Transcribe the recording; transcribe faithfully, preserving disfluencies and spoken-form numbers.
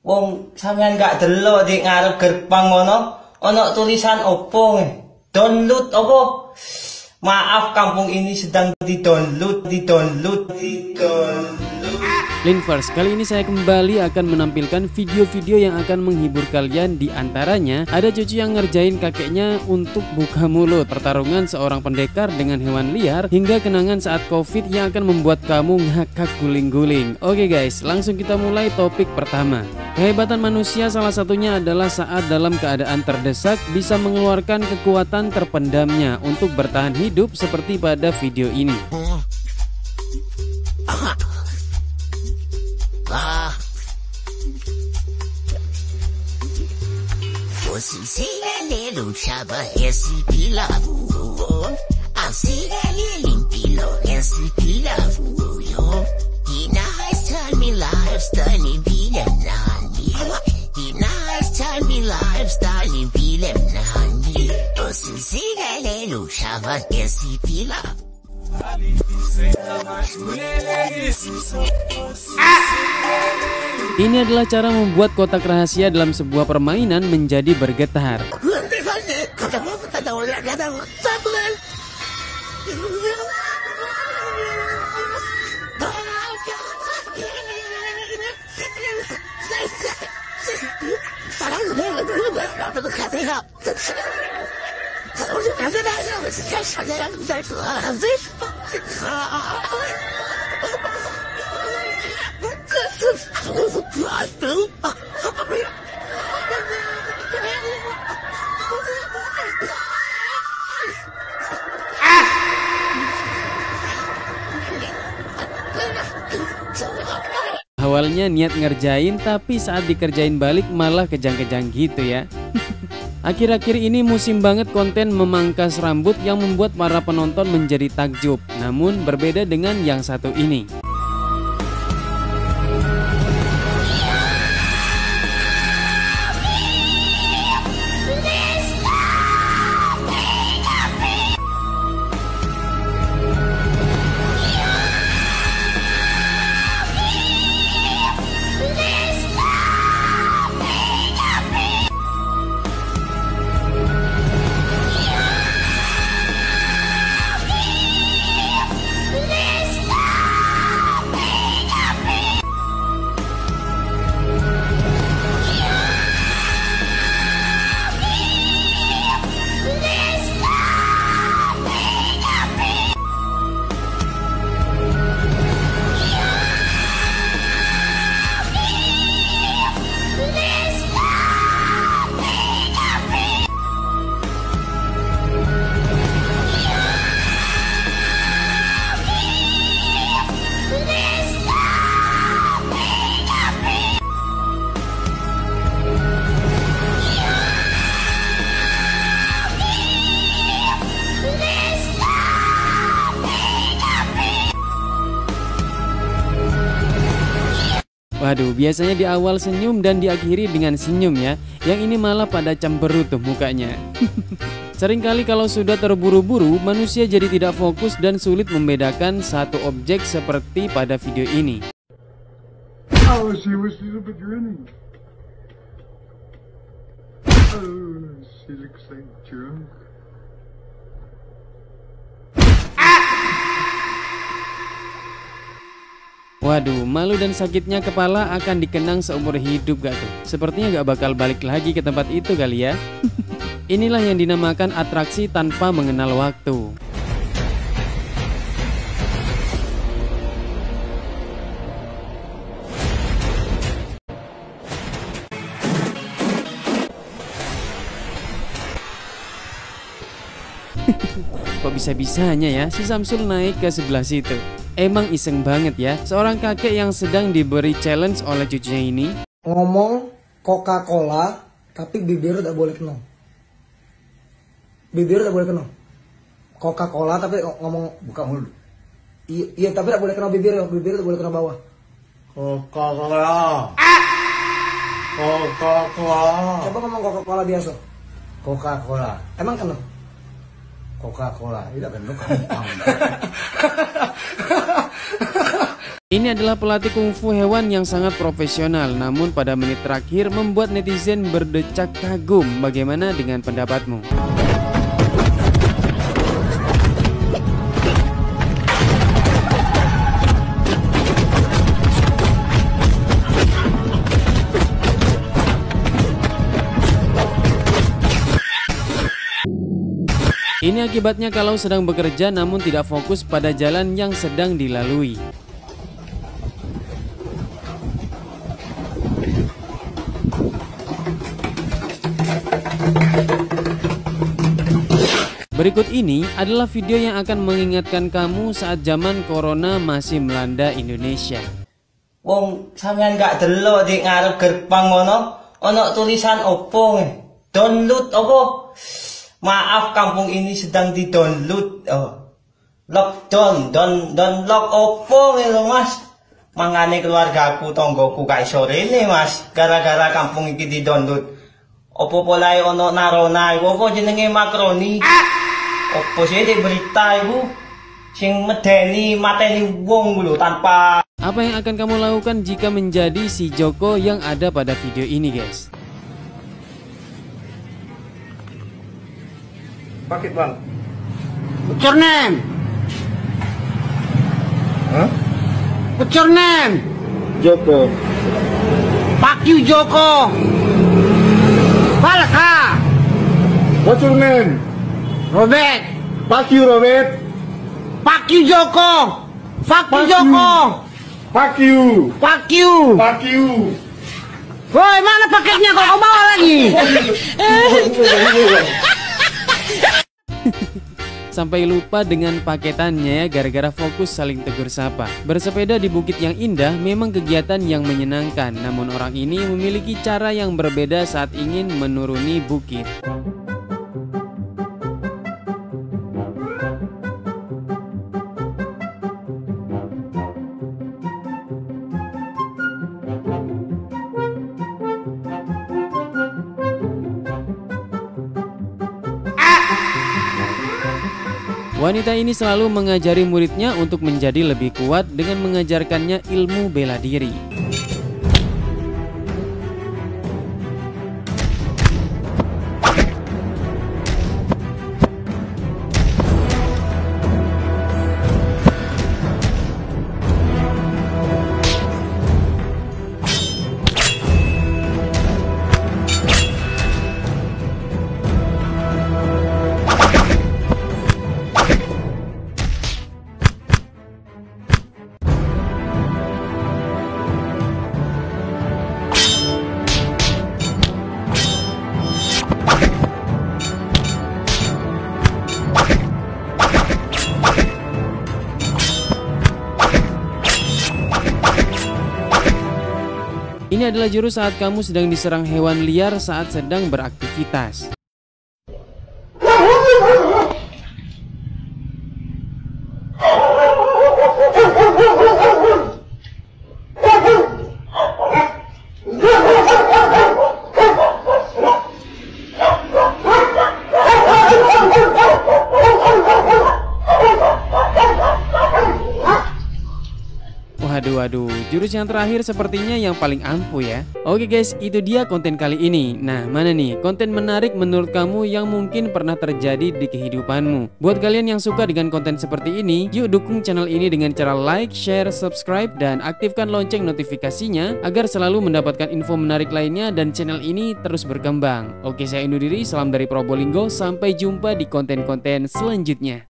Wong sampean gak delok di ngarep gerbang ngono, ono tulisan opo nge? Download opo? Maaf, kampung ini sedang di-download, di-download, di-download. Linvers, kali ini saya kembali akan menampilkan video-video yang akan menghibur kalian. Di antaranya ada cucu yang ngerjain kakeknya untuk buka mulut, pertarungan seorang pendekar dengan hewan liar, hingga kenangan saat covid yang akan membuat kamu ngakak guling-guling. Oke guys, langsung kita mulai topik pertama. Kehebatan manusia salah satunya adalah saat dalam keadaan terdesak bisa mengeluarkan kekuatan terpendamnya untuk bertahan hidup seperti pada video ini. Ah. 我是谁来来路下吧，也是皮拉夫啊，谁来来领皮了，也是皮拉夫哟。The nice time in lifestyle in film nani, the nice time in lifestyle in film nani. 我是谁来来路下吧，也是皮拉夫。 Ini adalah cara membuat kotak rahasia dalam sebuah permainan menjadi bergetar. Awalnya niat ngerjain, tapi saat dikerjain balik malah kejang-kejang gitu ya. Akhir-akhir ini musim banget konten memangkas rambut yang membuat para penonton menjadi takjub. Namun berbeda dengan yang satu ini. Waduh, biasanya di awal senyum dan diakhiri dengan senyum ya. Yang ini malah pada cemberut tuh mukanya. Seringkali kalau sudah terburu-buru, manusia jadi tidak fokus dan sulit membedakan satu objek seperti pada video ini. Oh, she was a little bit running. Oh, she looks like drunk. Waduh, malu dan sakitnya kepala akan dikenang seumur hidup gak tuh? Sepertinya gak bakal balik lagi ke tempat itu kali ya. Inilah yang dinamakan atraksi tanpa mengenal waktu. Kok bisa-bisanya ya si Samsul naik ke sebelah situ? Emang iseng banget ya seorang kakek yang sedang diberi challenge oleh cucunya ini. Ngomong Coca-Cola tapi bibir tidak boleh kena. Bibir tidak boleh kena. Coca-Cola tapi ngomong buka mulut. Iya, iya tapi tidak boleh kena bibir, bibir tidak boleh kena bawah. Coca-Cola. Coca-Cola. Coba ngomong Coca-Cola biasa. Coca-Cola. Emang kena? Coca-Cola. Tidak kena. Ini adalah pelatih kungfu hewan yang sangat profesional, namun pada menit terakhir membuat netizen berdecak kagum. Bagaimana dengan pendapatmu? Ini akibatnya kalau sedang bekerja namun tidak fokus pada jalan yang sedang dilalui. Berikut ini adalah video yang akan mengingatkan kamu saat zaman corona masih melanda Indonesia. Wong sampean gak delok di ngarep gerbang ngono, ono tulisan opo nge? Download opo? Maaf, kampung ini sedang di-download. Oh. Lockdown, don don lock opo nge lho Mas? Mangane keluargaku, tonggoku gak iso rene Mas, gara-gara kampung iki di-download. Opo polae ono narona, opo jenenge makroni? Opo sih di berita ibu sing medeni mateni wong lho tanpa. Apa yang akan kamu lakukan jika menjadi si Joko yang ada pada video ini, guys? Paket bang. What's your name? Hah? What's your name? Joko. Fuck you, Joko. Balaka. What's your name? Robert. Fuck you, Robert. Fuck you, Joko. Fuck you, Joko. Fuck you. Fuck you. Fuck you. Woi, mana paketnya kok kau bawa lagi? Sampai lupa dengan paketannya ya, gara-gara fokus saling tegur sapa. Bersepeda di bukit yang indah memang kegiatan yang menyenangkan, namun orang ini memiliki cara yang berbeda saat ingin menuruni bukit. Wanita ini selalu mengajari muridnya untuk menjadi lebih kuat dengan mengajarkannya ilmu bela diri. Ini adalah jurus saat kamu sedang diserang hewan liar saat sedang beraktivitas. Waduh, waduh, jurus yang terakhir sepertinya yang paling ampuh ya. Oke guys, itu dia konten kali ini. Nah, mana nih konten menarik menurut kamu yang mungkin pernah terjadi di kehidupanmu? Buat kalian yang suka dengan konten seperti ini, yuk dukung channel ini dengan cara like, share, subscribe, dan aktifkan lonceng notifikasinya agar selalu mendapatkan info menarik lainnya dan channel ini terus berkembang. Oke, saya undur diri, salam dari Probolinggo, sampai jumpa di konten-konten selanjutnya.